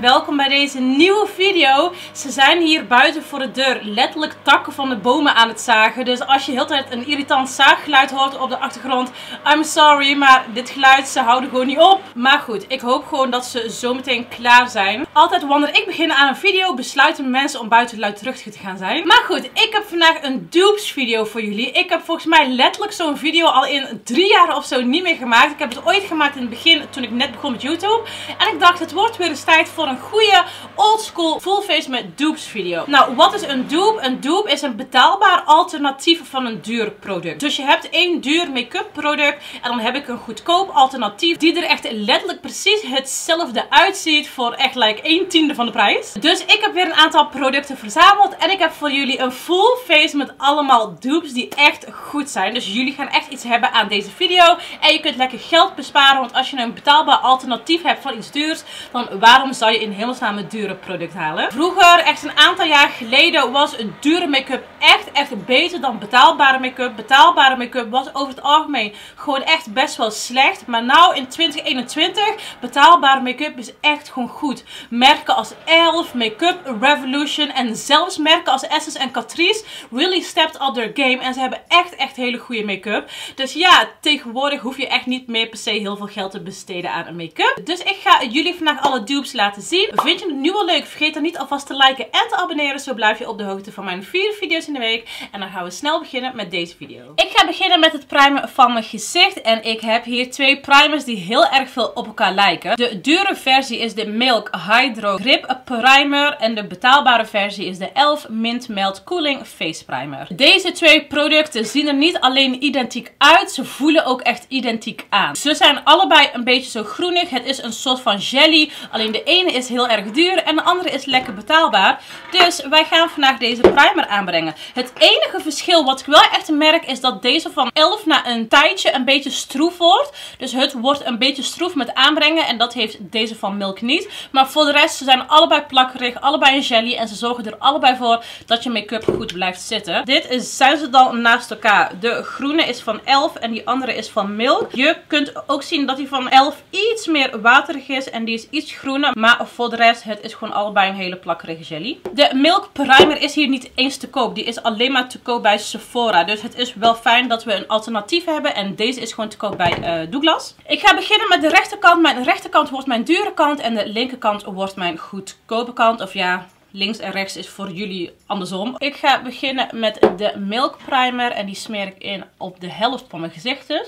welkom bij deze nieuwe video. Ze zijn hier buiten voor de deur letterlijk takken van de bomen aan het zagen. Dus als je heel de tijd een irritant zaaggeluid hoort op de achtergrond, I'm sorry, maar dit geluid, ze houden gewoon niet op. Maar goed, ik hoop gewoon dat ze zo meteen klaar zijn. Altijd wanneer ik begin aan een video, besluiten mensen om buiten luidruchtig te gaan zijn. Maar goed, ik heb vandaag een dupes video voor jullie. Ik heb volgens mij letterlijk zo'n video al in 3 jaar of zo niet meer gemaakt. Ik heb het ooit gemaakt in het begin, toen ik net begon met YouTube. En ik dacht, het wordt weer eens tijd voor een goede oldschool full face met dupes video. Nou, wat is een dupe? Een dupe is een betaalbaar alternatief van een duur product. Dus je hebt één duur make-up product en dan heb ik een goedkoop alternatief die er echt letterlijk precies hetzelfde uitziet voor echt like 1/10 van de prijs. Dus ik heb weer een aantal producten verzameld en ik heb voor jullie een full face met allemaal dupes die echt goed zijn. Dus jullie gaan echt iets hebben aan deze video en je kunt lekker geld besparen, want als je een betaalbaar alternatief hebt van iets duurs, dan waarom zou je in hemelsnaam een dure product halen? Vroeger, echt een aantal jaar geleden, was een dure make-up echt beter dan betaalbare make-up. Betaalbare make-up was over het algemeen gewoon echt best wel slecht. Maar nou in 2021, betaalbare make-up is echt gewoon goed. Merken als Elf, Make-up Revolution en zelfs merken als Essence en Catrice really stepped up their game. En ze hebben echt hele goede make-up. Dus ja, tegenwoordig hoef je echt niet meer per se heel veel geld te besteden aan een make-up. Dus ik ga jullie vandaag alle dupes laten zien. Vind je het nu al leuk? Vergeet dan niet alvast te liken en te abonneren. Zo blijf je op de hoogte van mijn 4 video's in de week. En dan gaan we snel beginnen met deze video. Ik ga beginnen met het primen van mijn gezicht. En ik heb hier 2 primers die heel erg veel op elkaar lijken. De dure versie is de Milk Hydro Grip Primer. En de betaalbare versie is de Elf Mint Melt Cooling Face Primer. Deze 2 producten zien er niet alleen identiek uit. Ze voelen ook echt identiek aan. Ze zijn allebei een beetje zo groenig. Het is een soort van jelly. Alleen de ene is heel erg duur en de andere is lekker betaalbaar. Dus wij gaan vandaag deze primer aanbrengen. Het enige verschil wat ik wel echt merk is dat deze van Elf na een tijdje een beetje stroef wordt. Dus het wordt een beetje stroef met aanbrengen en dat heeft deze van Milk niet. Maar voor de rest, ze zijn allebei plakkerig, allebei een jelly en ze zorgen er allebei voor dat je make-up goed blijft zitten. Zijn ze dan naast elkaar. De groene is van Elf en die andere is van Milk. Je kunt ook zien dat die van Elf iets meer waterig is en die is iets groener. Maar voor de rest, het is gewoon allebei een hele plakkerige jelly. De Milk Primer is hier niet eens te koop. Die is alleen maar te koop bij Sephora. Dus het is wel fijn dat we een alternatief hebben. En deze is gewoon te koop bij Douglas. Ik ga beginnen met de rechterkant. Mijn rechterkant wordt mijn dure kant en de linkerkant wordt mijn goedkope kant. Of ja, links en rechts is voor jullie andersom. Ik ga beginnen met de Milk Primer en die smeer ik in op de helft van mijn gezicht dus.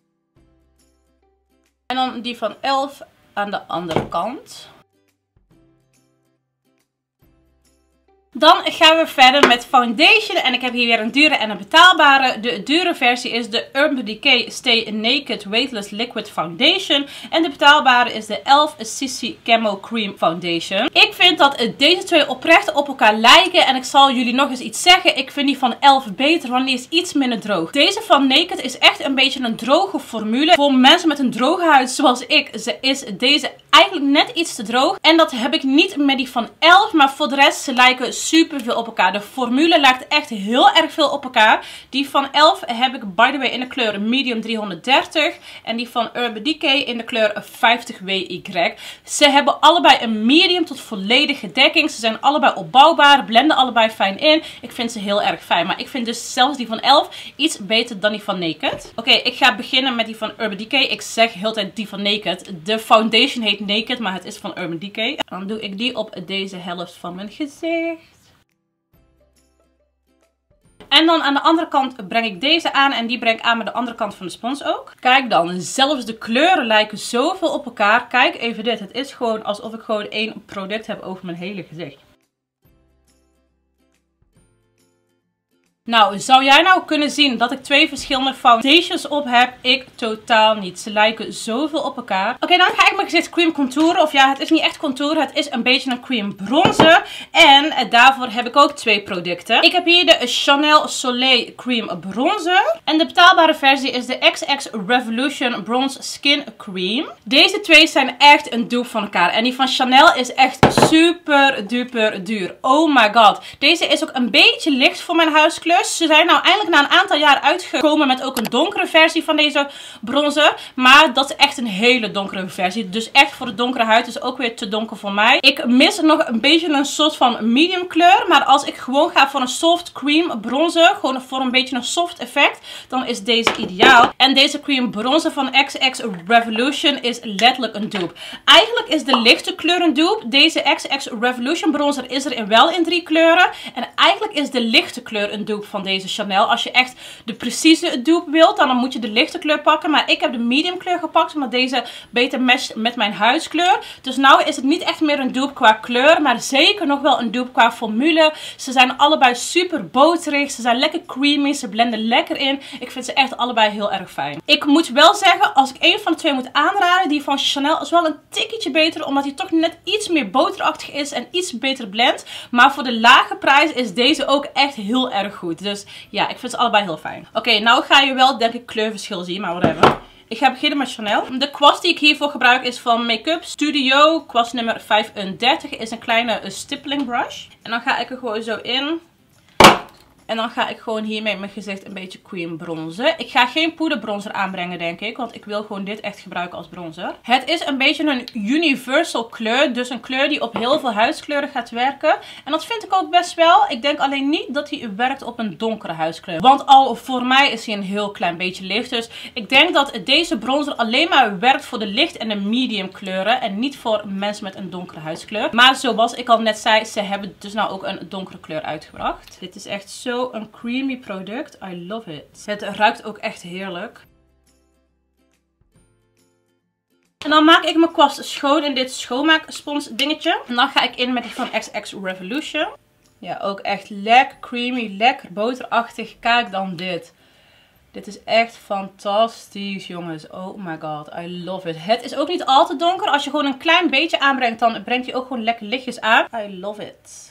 En dan die van Elf aan de andere kant. Dan gaan we verder met foundation en ik heb hier weer een dure en een betaalbare. De dure versie is de Urban Decay Stay Naked Weightless Liquid Foundation. En de betaalbare is de Elf Sissy Camo Cream Foundation. Ik vind dat deze 2 oprecht op elkaar lijken en ik zal jullie nog eens iets zeggen. Ik vind die van Elf beter, want die is iets minder droog. Deze van Naked is echt een beetje een droge formule. Voor mensen met een droge huid zoals ik is deze eigenlijk net iets te droog. En dat heb ik niet met die van Elf, maar voor de rest ze lijken super veel op elkaar. De formule lijkt echt heel erg veel op elkaar. Die van Elf heb ik by the way in de kleur medium 330 en die van Urban Decay in de kleur 50WY. Ze hebben allebei een medium tot volledige dekking. Ze zijn allebei opbouwbaar, blenden allebei fijn in. Ik vind ze heel erg fijn, maar ik vind dus zelfs die van Elf iets beter dan die van Naked. Oké, ik ga beginnen met die van Urban Decay. Ik zeg heel de tijd die van Naked. De foundation heet Naked, maar het is van Urban Decay. Dan doe ik die op deze helft van mijn gezicht. En dan aan de andere kant breng ik deze aan en die breng ik aan met de andere kant van de spons ook. Kijk dan, zelfs de kleuren lijken zoveel op elkaar. Kijk even dit, het is gewoon alsof ik gewoon 1 product heb over mijn hele gezicht. Nou, zou jij nou kunnen zien dat ik 2 verschillende foundations op heb? Ik totaal niet. Ze lijken zoveel op elkaar. Oké, dan ga ik mijn gezicht cream contouren. Of ja, het is niet echt contouren. Het is een beetje een cream bronzer. En daarvoor heb ik ook 2 producten. Ik heb hier de Chanel Soleil Cream Bronzer. En de betaalbare versie is de XX Revolution Bronze Skin Cream. Deze 2 zijn echt een dupe van elkaar. En die van Chanel is echt super duper duur. Oh my god. Deze is ook een beetje licht voor mijn huidskleur. Plus, ze zijn nou eindelijk na een aantal jaar uitgekomen met ook een donkere versie van deze bronzer. Maar dat is echt een hele donkere versie. Dus echt voor de donkere huid is ook weer te donker voor mij. Ik mis nog een beetje een soort van medium kleur. Maar als ik gewoon ga voor een soft cream bronzer, gewoon voor een beetje een soft effect, dan is deze ideaal. En deze cream bronzer van XX Revolution is letterlijk een dupe. Eigenlijk is de lichte kleur een dupe. Deze XX Revolution bronzer is er wel in 3 kleuren. En eigenlijk is de lichte kleur een dupe van deze Chanel. Als je echt de precieze dupe wilt, dan moet je de lichte kleur pakken. Maar ik heb de medium kleur gepakt, omdat deze beter matcht met mijn huidskleur. Dus nou is het niet echt meer een dupe qua kleur, maar zeker nog wel een dupe qua formule. Ze zijn allebei super boterig. Ze zijn lekker creamy. Ze blenden lekker in. Ik vind ze echt allebei heel erg fijn. Ik moet wel zeggen, als ik één van de twee moet aanraden, die van Chanel is wel een tikkeltje beter, omdat hij toch net iets meer boterachtig is en iets beter blendt. Maar voor de lage prijs is deze ook echt heel erg goed. Dus ja, ik vind ze allebei heel fijn. Oké, nou ga je wel denk ik kleurverschil zien, maar whatever. Ik ga beginnen met Chanel. De kwast die ik hiervoor gebruik is van Make-up Studio. Kwast nummer 35 is een kleine stippeling brush. En dan ga ik er gewoon zo in. En dan ga ik gewoon hiermee mijn gezicht een beetje cream bronzen. Ik ga geen poederbronzer aanbrengen denk ik. Want ik wil gewoon dit echt gebruiken als bronzer. Het is een beetje een universal kleur. Dus een kleur die op heel veel huidskleuren gaat werken. En dat vind ik ook best wel. Ik denk alleen niet dat hij werkt op een donkere huidskleur. Want al voor mij is hij een heel klein beetje licht. Dus ik denk dat deze bronzer alleen maar werkt voor de licht en de medium kleuren. En niet voor mensen met een donkere huidskleur. Maar zoals ik al net zei, ze hebben dus nou ook een donkere kleur uitgebracht. Dit is echt zo een creamy product. I love it. Het ruikt ook echt heerlijk. En dan maak ik mijn kwast schoon in dit schoonmaakspons dingetje. En dan ga ik in met die van XX Revolution. Ja, ook echt lekker creamy, lekker boterachtig. Kijk dan dit. Dit is echt fantastisch, jongens. Oh my god, I love it. Het is ook niet al te donker. Als je gewoon een klein beetje aanbrengt, dan brengt hij ook gewoon lekker lichtjes aan. I love it.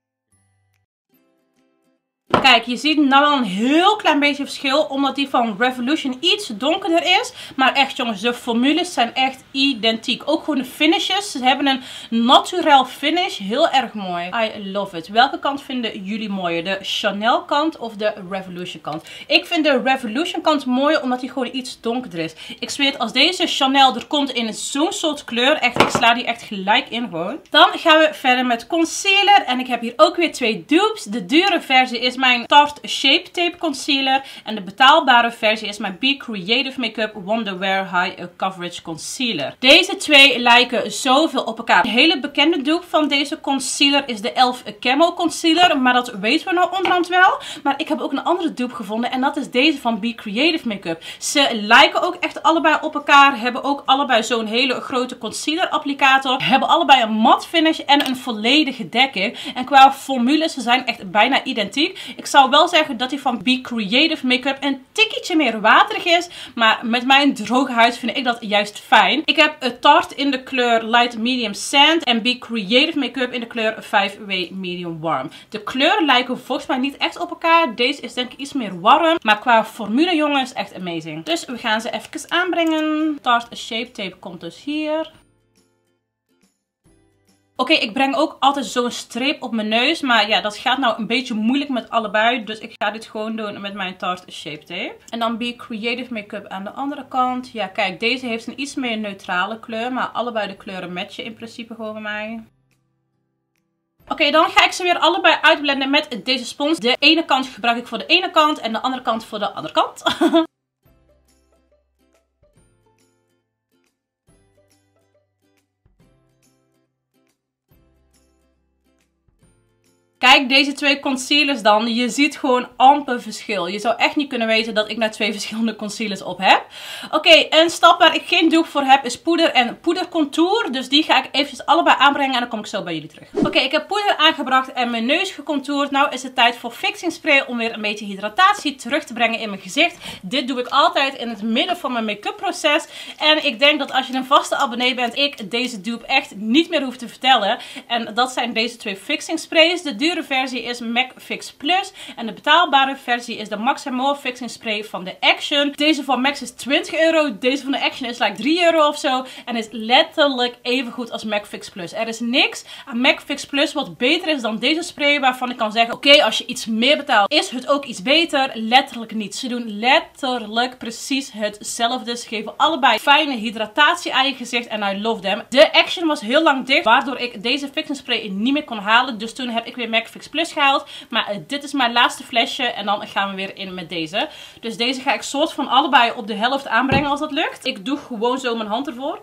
Kijk, je ziet nou wel een heel klein beetje verschil, omdat die van Revolution iets donkerder is. Maar echt jongens, de formules zijn echt identiek. Ook gewoon de finishes. Ze hebben een naturel finish. Heel erg mooi. I love it. Welke kant vinden jullie mooier? De Chanel kant of de Revolution kant? Ik vind de Revolution kant mooier, omdat die gewoon iets donkerder is. Ik zweer het, als deze Chanel er komt in zo'n soort kleur, echt, ik sla die echt gelijk in gewoon. Dan gaan we verder met concealer. En ik heb hier ook weer 2 dupes. De dure versie is mijn Tarte Shape Tape Concealer. En de betaalbare versie is mijn Be Creative Makeup Wonder Wear High Coverage Concealer. Deze twee lijken zoveel op elkaar. De hele bekende dupe van deze concealer is de e.l.f. Camo Concealer. Maar dat weten we nou onderhand wel. Maar ik heb ook een andere dupe gevonden. En dat is deze van Be Creative Makeup. Ze lijken ook echt allebei op elkaar. Hebben ook allebei zo'n hele grote concealer applicator. Hebben allebei een matte finish en een volledige dekking. En qua formules, ze zijn echt bijna identiek. Ik zou wel zeggen dat die van Be Creative Makeup een tikkeltje meer waterig is. Maar met mijn droge huid vind ik dat juist fijn. Ik heb Tarte in de kleur Light Medium Sand. En Be Creative Makeup in de kleur 5W Medium Warm. De kleuren lijken volgens mij niet echt op elkaar. Deze is denk ik iets meer warm. Maar qua formule jongens, echt amazing. Dus we gaan ze even aanbrengen. Tarte Shape Tape komt dus hier. Oké, ik breng ook altijd zo'n streep op mijn neus. Maar ja, dat gaat nou een beetje moeilijk met allebei. Dus ik ga dit gewoon doen met mijn Tarte Shape Tape. En dan Be Creative Makeup aan de andere kant. Ja, kijk, deze heeft een iets meer neutrale kleur. Maar allebei de kleuren matchen in principe gewoon bij mij. Oké, dan ga ik ze weer allebei uitblenden met deze spons. De ene kant gebruik ik voor de ene kant en de andere kant voor de andere kant. Kijk deze 2 concealers dan. Je ziet gewoon amper verschil. Je zou echt niet kunnen weten dat ik nou 2 verschillende concealers op heb. Oké, een stap waar ik geen doek voor heb is poeder en poedercontour. Dus die ga ik eventjes allebei aanbrengen en dan kom ik zo bij jullie terug. Oké, ik heb poeder aangebracht en mijn neus gecontourd. Nou is het tijd voor fixing spray om weer een beetje hydratatie terug te brengen in mijn gezicht. Dit doe ik altijd in het midden van mijn make-up proces. En ik denk dat als je een vaste abonnee bent, ik deze dupe echt niet meer hoef te vertellen. En dat zijn deze 2 fixing sprays. De dure dure versie is MAC Fix Plus. En de betaalbare versie is de Max & More Fixing Spray van de Action. Deze van Max is 20 euro. Deze van de Action is like 3 euro of zo. En is letterlijk even goed als MAC Fix Plus. Er is niks aan MAC Fix Plus wat beter is dan deze spray. Waarvan ik kan zeggen, oké, als je iets meer betaalt, is het ook iets beter. Letterlijk niet. Ze doen letterlijk precies hetzelfde. Ze geven allebei fijne hydratatie aan je gezicht. En I love them. De Action was heel lang dicht. Waardoor ik deze fixing spray niet meer kon halen. Dus toen heb ik weer MAC Fix Plus gehaald. Maar dit is mijn laatste flesje. En dan gaan we weer in met deze. Dus deze ga ik soort van allebei op de helft aanbrengen als dat lukt. Ik doe gewoon zo mijn hand ervoor.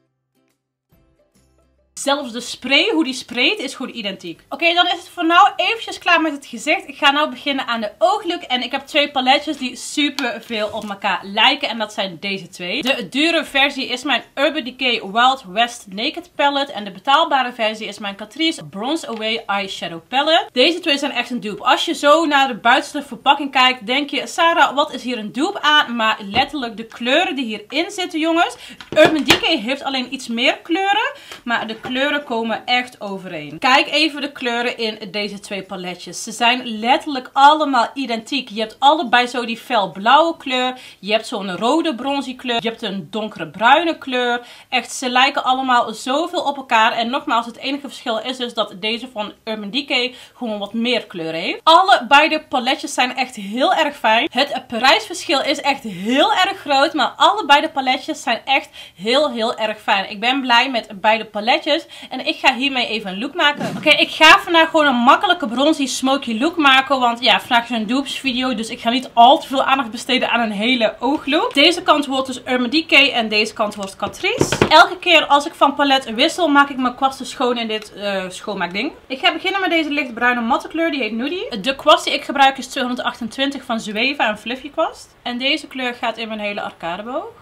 Zelfs de spray, hoe die sprayt, is gewoon identiek. Oké, dan is het voor nou eventjes klaar met het gezicht. Ik ga nou beginnen aan de ooglook. En ik heb twee paletjes die super veel op elkaar lijken. En dat zijn deze twee. De dure versie is mijn Urban Decay Wild West Naked Palette. En de betaalbare versie is mijn Catrice Bronze Away Eyeshadow Palette. Deze twee zijn echt een dupe. Als je zo naar de buitenste verpakking kijkt, denk je, Sarah, wat is hier een dupe aan? Maar letterlijk de kleuren die hierin zitten, jongens. Urban Decay heeft alleen iets meer kleuren. Maar de kleuren komen echt overeen. Kijk even de kleuren in deze twee paletjes. Ze zijn letterlijk allemaal identiek. Je hebt allebei zo die felblauwe kleur. Je hebt zo'n rode bronzie kleur. Je hebt een donkere bruine kleur. Echt, ze lijken allemaal zoveel op elkaar. En nogmaals, het enige verschil is dus dat deze van Urban Decay gewoon wat meer kleur heeft. Allebei de paletjes zijn echt heel erg fijn. Het prijsverschil is echt heel erg groot. Maar allebei de paletjes zijn echt heel erg fijn. Ik ben blij met beide paletjes. En ik ga hiermee even een look maken. Oké, ik ga vandaag gewoon een makkelijke bronzy smoky look maken. Want ja, vandaag is een dupes video. Dus ik ga niet al te veel aandacht besteden aan een hele ooglook. Deze kant wordt dus Urban Decay en deze kant wordt Catrice. Elke keer als ik van palet wissel, maak ik mijn kwasten schoon in dit schoonmaakding. Ik ga beginnen met deze lichtbruine matte kleur. Die heet Nudie. De kwast die ik gebruik is 228 van Zoeva, een fluffy kwast. En deze kleur gaat in mijn hele arcadeboog.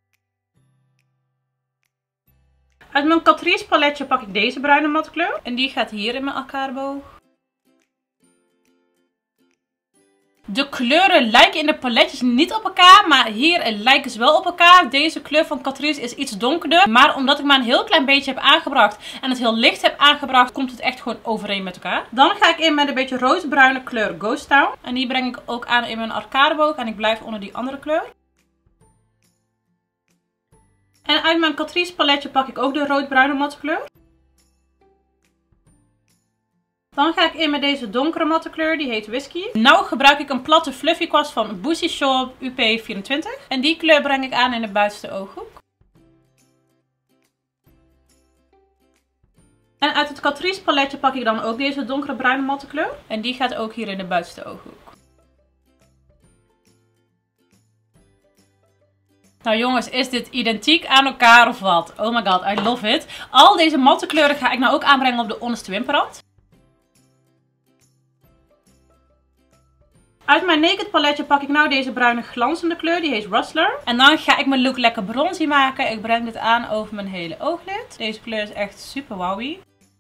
Uit mijn Catrice paletje pak ik deze bruine matte kleur. En die gaat hier in mijn arcadeboog. De kleuren lijken in de paletjes niet op elkaar, maar hier lijken ze wel op elkaar. Deze kleur van Catrice is iets donkerder. Maar omdat ik maar een heel klein beetje heb aangebracht en het heel licht heb aangebracht, komt het echt gewoon overeen met elkaar. Dan ga ik in met een beetje roosbruine kleur Ghost Town. En die breng ik ook aan in mijn arcadeboog en ik blijf onder die andere kleur. En uit mijn Catrice paletje pak ik ook de roodbruine matte kleur. Dan ga ik in met deze donkere matte kleur, die heet Whisky. Nou gebruik ik een platte fluffy kwast van Boosie Shop UP24. En die kleur breng ik aan in de buitenste ooghoek. En uit het Catrice paletje pak ik dan ook deze donkere bruine matte kleur. En die gaat ook hier in de buitenste ooghoek. Nou jongens, is dit identiek aan elkaar of wat? Oh my god, I love it. Al deze matte kleuren ga ik nou ook aanbrengen op de onderste wimperrand. Uit mijn Naked paletje pak ik nou deze bruine glanzende kleur, die heet Rustler. En dan ga ik mijn look lekker bronzy maken. Ik breng dit aan over mijn hele ooglid. Deze kleur is echt super wowie.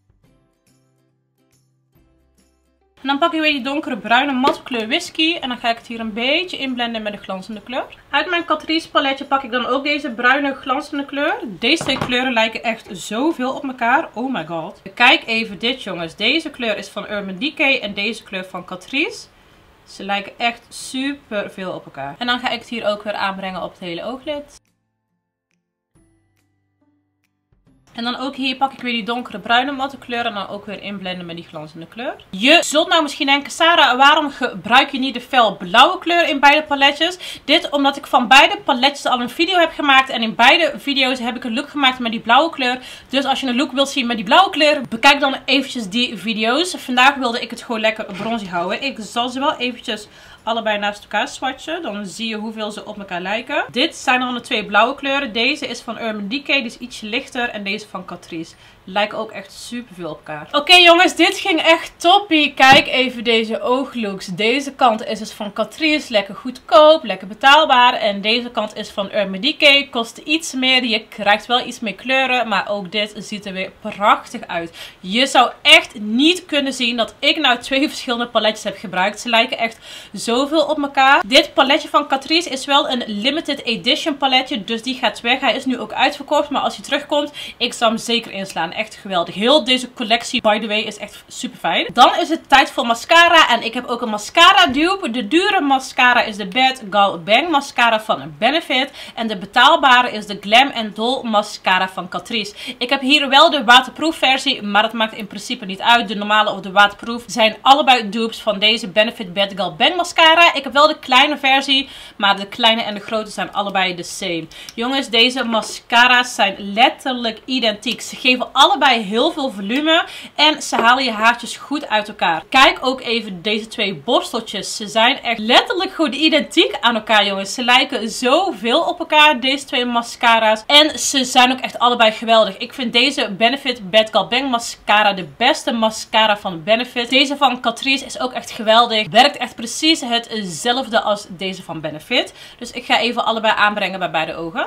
En dan pak ik weer die donkere bruine matte kleur Whisky. En dan ga ik het hier een beetje inblenden met de glanzende kleur. Uit mijn Catrice paletje pak ik dan ook deze bruine glanzende kleur. Deze twee kleuren lijken echt zoveel op elkaar. Oh my god. Kijk even dit jongens. Deze kleur is van Urban Decay en deze kleur van Catrice. Ze lijken echt super veel op elkaar. En dan ga ik het hier ook weer aanbrengen op het hele ooglid. En dan ook hier pak ik weer die donkere bruine matte kleur en dan ook weer inblenden met die glanzende kleur. Je zult nou misschien denken, Sarah, waarom gebruik je niet de fel blauwe kleur in beide paletjes? Dit omdat ik van beide paletjes al een video heb gemaakt. En in beide video's heb ik een look gemaakt met die blauwe kleur. Dus als je een look wilt zien met die blauwe kleur, bekijk dan eventjes die video's. Vandaag wilde ik het gewoon lekker bronzy houden. Ik zal ze wel eventjes allebei naast elkaar swatchen. Dan zie je hoeveel ze op elkaar lijken. Dit zijn dan de twee blauwe kleuren. Deze is van Urban Decay. Die is ietsje lichter. En deze van Catrice. Lijken ook echt super veel op elkaar. Oké jongens, dit ging echt toppie. Kijk even deze ooglooks. Deze kant is dus van Catrice. Lekker goedkoop. Lekker betaalbaar. En deze kant is van Urban Decay. Kost iets meer. Je krijgt wel iets meer kleuren. Maar ook dit ziet er weer prachtig uit. Je zou echt niet kunnen zien dat ik nou twee verschillende paletjes heb gebruikt. Ze lijken echt zoveel op elkaar. Dit paletje van Catrice is wel een limited edition paletje. Dus die gaat weg. Hij is nu ook uitverkocht. Maar als hij terugkomt, ik zal hem zeker inslaan. echt geweldig. Heel deze collectie, by the way, is echt super fijn. Dan is het tijd voor mascara. En ik heb ook een mascara dupe. De dure mascara is de Bad Gal Bang mascara van Benefit. En de betaalbare is de Glam Doll mascara van Catrice. Ik heb hier wel de waterproof versie, maar dat maakt in principe niet uit. De normale of de waterproof zijn allebei dupes van deze Benefit Bad Gal Bang mascara. Ik heb wel de kleine versie, maar de kleine en de grote zijn allebei de same. Jongens, deze mascara's zijn letterlijk identiek. Ze geven allebei heel veel volume en ze halen je haartjes goed uit elkaar. Kijk ook even deze twee borsteltjes. Ze zijn echt letterlijk gewoon identiek aan elkaar, jongens. Ze lijken zoveel op elkaar, deze twee mascara's. En ze zijn ook echt allebei geweldig. Ik vind deze Benefit Bad Gal Bang mascara de beste mascara van Benefit. Deze van Catrice is ook echt geweldig. Werkt echt precies hetzelfde als deze van Benefit. Dus ik ga even allebei aanbrengen bij beide ogen.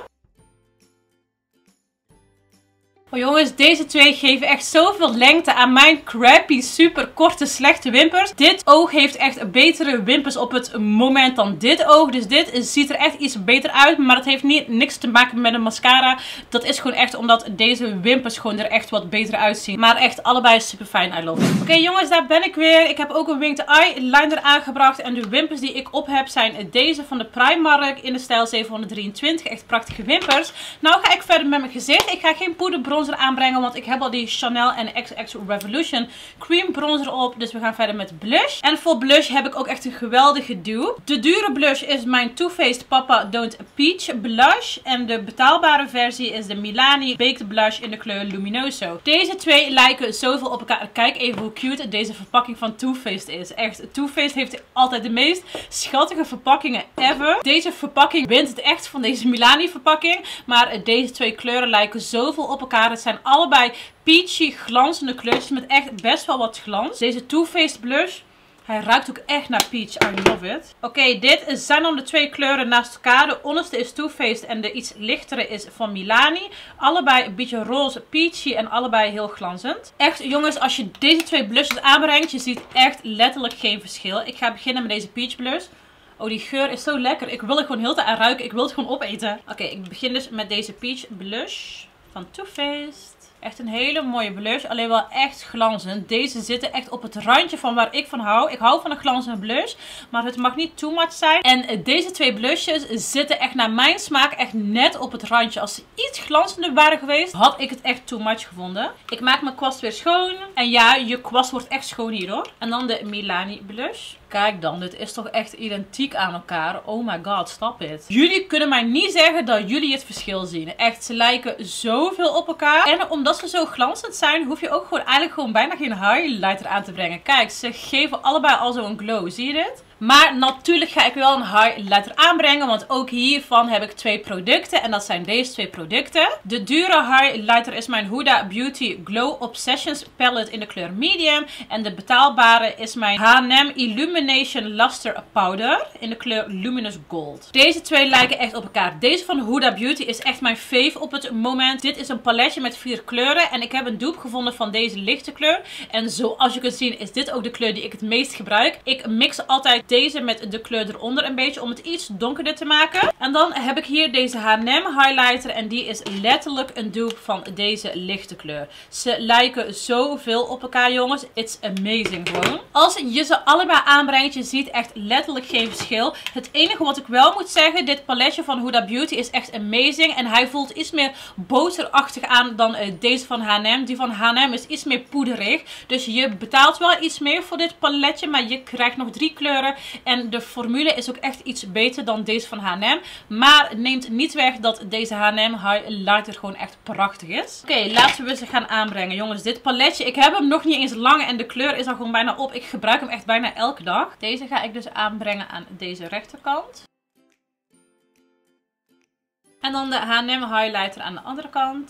Oh jongens, deze twee geven echt zoveel lengte aan mijn crappy, super korte, slechte wimpers. Dit oog heeft echt betere wimpers op het moment dan dit oog. Dus dit ziet er echt iets beter uit. Maar dat heeft niks te maken met een mascara. Dat is gewoon echt omdat deze wimpers gewoon er echt wat beter uitzien. Maar echt allebei super fijn, I love it. Oké jongens, daar ben ik weer. Ik heb ook een winged eyeliner aangebracht. En de wimpers die ik op heb zijn deze van de Primark in de stijl 723. Echt prachtige wimpers. Nou ga ik verder met mijn gezicht. Ik ga geen poederbronzer aanbrengen, want ik heb al die Chanel en XX Revolution cream bronzer op. Dus we gaan verder met blush. En voor blush heb ik ook echt een geweldige dupe. De dure blush is mijn Too Faced Papa Don't Peach blush. En de betaalbare versie is de Milani Baked Blush in de kleur Luminoso. Deze twee lijken zoveel op elkaar. Kijk even hoe cute deze verpakking van Too Faced is. Echt, Too Faced heeft altijd de meest schattige verpakkingen ever. Deze verpakking wint het echt van deze Milani verpakking. Maar deze twee kleuren lijken zoveel op elkaar. Het zijn allebei peachy glanzende kleurtjes met echt best wel wat glans. Deze Too Faced blush, hij ruikt ook echt naar peach. I love it. Oké, dit zijn dan de twee kleuren naast elkaar. De onderste is Too Faced en de iets lichtere is van Milani. Allebei een beetje roze peachy en allebei heel glanzend. Echt jongens, als je deze twee blushes aanbrengt, je ziet echt letterlijk geen verschil. Ik ga beginnen met deze peach blush. Oh, die geur is zo lekker. Ik wil er gewoon heel de tijd aan ruiken. Ik wil het gewoon opeten. Oké, ik begin dus met deze peach blush van Too Faced. Echt een hele mooie blush. Alleen wel echt glanzend. Deze zitten echt op het randje van waar ik van hou. Ik hou van een glanzende blush. Maar het mag niet too much zijn. En deze twee blushes zitten echt naar mijn smaak echt net op het randje. Als ze iets glanzender waren geweest, had ik het echt too much gevonden. Ik maak mijn kwast weer schoon. En ja, je kwast wordt echt schoon hier hoor. En dan de Milani blush. Kijk dan, dit is toch echt identiek aan elkaar. Oh my god, stop it. Jullie kunnen mij niet zeggen dat jullie het verschil zien. Echt, ze lijken zoveel op elkaar. En omdat ze zo glanzend zijn, hoef je ook gewoon eigenlijk gewoon bijna geen highlighter aan te brengen. Kijk, ze geven allebei al zo'n glow. Zie je dit? Maar natuurlijk ga ik wel een highlighter aanbrengen. Want ook hiervan heb ik twee producten. En dat zijn deze twee producten. De dure highlighter is mijn Huda Beauty Glow Obsessions palette in de kleur medium. En de betaalbare is mijn H&M Illumination Luster Powder in de kleur Luminous Gold. Deze twee lijken echt op elkaar. Deze van Huda Beauty is echt mijn fave op het moment. Dit is een paletje met 4 kleuren. En ik heb een dupe gevonden van deze lichte kleur. En zoals je kunt zien is dit ook de kleur die ik het meest gebruik. Ik mix altijd deze met de kleur eronder een beetje om het iets donkerder te maken. En dan heb ik hier deze H&M highlighter en die is letterlijk een dupe van deze lichte kleur. Ze lijken zoveel op elkaar jongens. It's amazing gewoon. Als je ze allebei aanbrengt, je ziet echt letterlijk geen verschil. Het enige wat ik wel moet zeggen, dit paletje van Huda Beauty is echt amazing. En hij voelt iets meer boterachtig aan dan deze van H&M. Die van H&M is iets meer poederig. Dus je betaalt wel iets meer voor dit paletje, maar je krijgt nog 3 kleuren. En de formule is ook echt iets beter dan deze van H&M. Maar neemt niet weg dat deze H&M highlighter gewoon echt prachtig is. Oké, laten we ze gaan aanbrengen. Jongens, dit paletje, ik heb hem nog niet eens lang en de kleur is al gewoon bijna op. Ik gebruik hem echt bijna elke dag. Deze ga ik dus aanbrengen aan deze rechterkant. En dan de H&M highlighter aan de andere kant.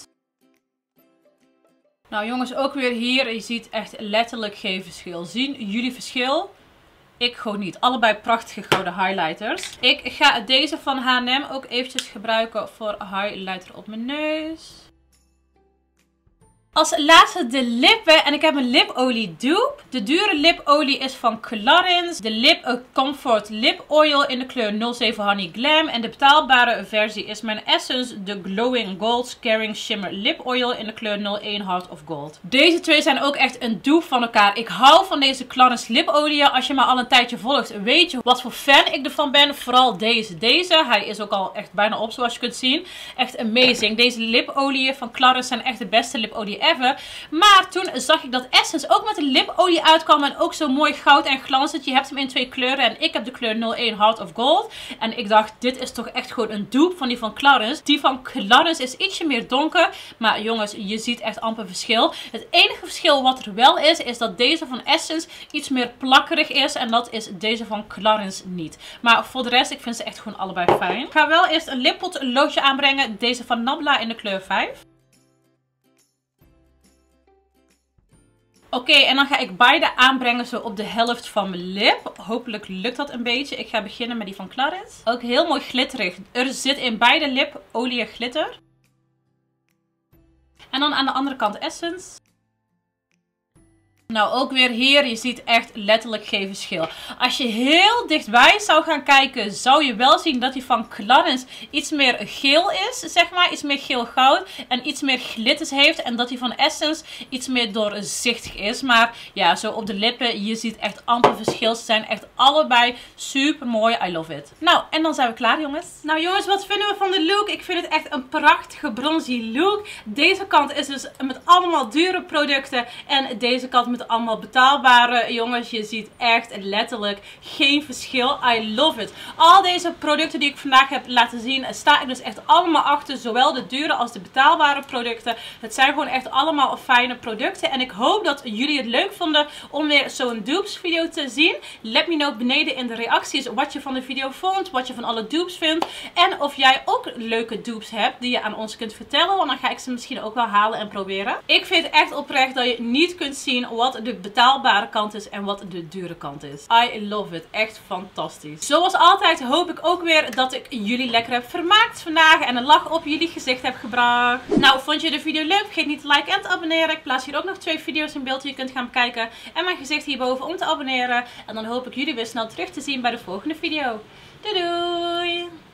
Nou jongens, ook weer hier, je ziet echt letterlijk geen verschil. Zien jullie verschil? Ik gewoon niet. Allebei prachtige gouden highlighters. Ik ga deze van H&M ook eventjes gebruiken voor highlighter op mijn neus. Als laatste de lippen. En ik heb een lipolie dupe. De dure lipolie is van Clarins. De Lip Comfort Lip Oil in de kleur 07 Honey Glam. En de betaalbare versie is mijn Essence de Glowing Gold Caring Shimmer Lip Oil in de kleur 01 Heart of Gold. Deze twee zijn ook echt een dupe van elkaar. Ik hou van deze Clarins lipolie. Als je me al een tijdje volgt, weet je wat voor fan ik ervan ben. Vooral deze. Hij is ook al echt bijna op, zoals je kunt zien. Echt amazing. Deze lipolie van Clarins zijn echt de beste lipolie ever. Maar toen zag ik dat Essence ook met een lipolie uitkwam. En ook zo mooi goud en glanzend. Je hebt hem in 2 kleuren. En ik heb de kleur 01 Heart of Gold. En ik dacht, dit is toch echt gewoon een dupe van die van Clarins. Die van Clarins is ietsje meer donker. Maar jongens, je ziet echt amper verschil. Het enige verschil wat er wel is dat deze van Essence iets meer plakkerig is. En dat is deze van Clarins niet. Maar voor de rest, ik vind ze echt gewoon allebei fijn. Ik ga wel eerst een lippot loodje aanbrengen. Deze van Nabla in de kleur 5. Oké, en dan ga ik beide aanbrengen zo op de helft van mijn lip. Hopelijk lukt dat een beetje. Ik ga beginnen met die van Clarins. Ook heel mooi glitterig. Er zit in beide lipolie glitter. En dan aan de andere kant Essence. Nou, ook weer hier, je ziet echt letterlijk geen verschil. Als je heel dichtbij zou gaan kijken, zou je wel zien dat die van Clarins iets meer geel is, zeg maar. Iets meer geel-goud en iets meer glitters heeft. En dat die van Essence iets meer doorzichtig is. Maar ja, zo op de lippen, je ziet echt amper verschil. Ze zijn echt allebei super mooi. I love it. Nou, en dan zijn we klaar, jongens. Nou jongens, wat vinden we van de look? Ik vind het echt een prachtige bronzy look. Deze kant is dus met allemaal dure producten. En deze kant met allemaal betaalbare. Jongens, je ziet echt letterlijk geen verschil. I love it. Al deze producten die ik vandaag heb laten zien, sta ik dus echt allemaal achter. Zowel de dure als de betaalbare producten. Het zijn gewoon echt allemaal fijne producten. En ik hoop dat jullie het leuk vonden om weer zo'n dupes video te zien. Let me know beneden in de reacties wat je van de video vond. Wat je van alle dupes vindt. En of jij ook leuke dupes hebt die je aan ons kunt vertellen. Want dan ga ik ze misschien ook wel halen en proberen. Ik vind echt oprecht dat je niet kunt zien wat de betaalbare kant is en wat de dure kant is. I love it. Echt fantastisch. Zoals altijd hoop ik ook weer dat ik jullie lekker heb vermaakt vandaag en een lach op jullie gezicht heb gebracht. Nou, vond je de video leuk? Vergeet niet te liken en te abonneren. Ik plaats hier ook nog 2 video's in beeld die je kunt gaan bekijken. En mijn gezicht hierboven om te abonneren. En dan hoop ik jullie weer snel terug te zien bij de volgende video. Doei doei!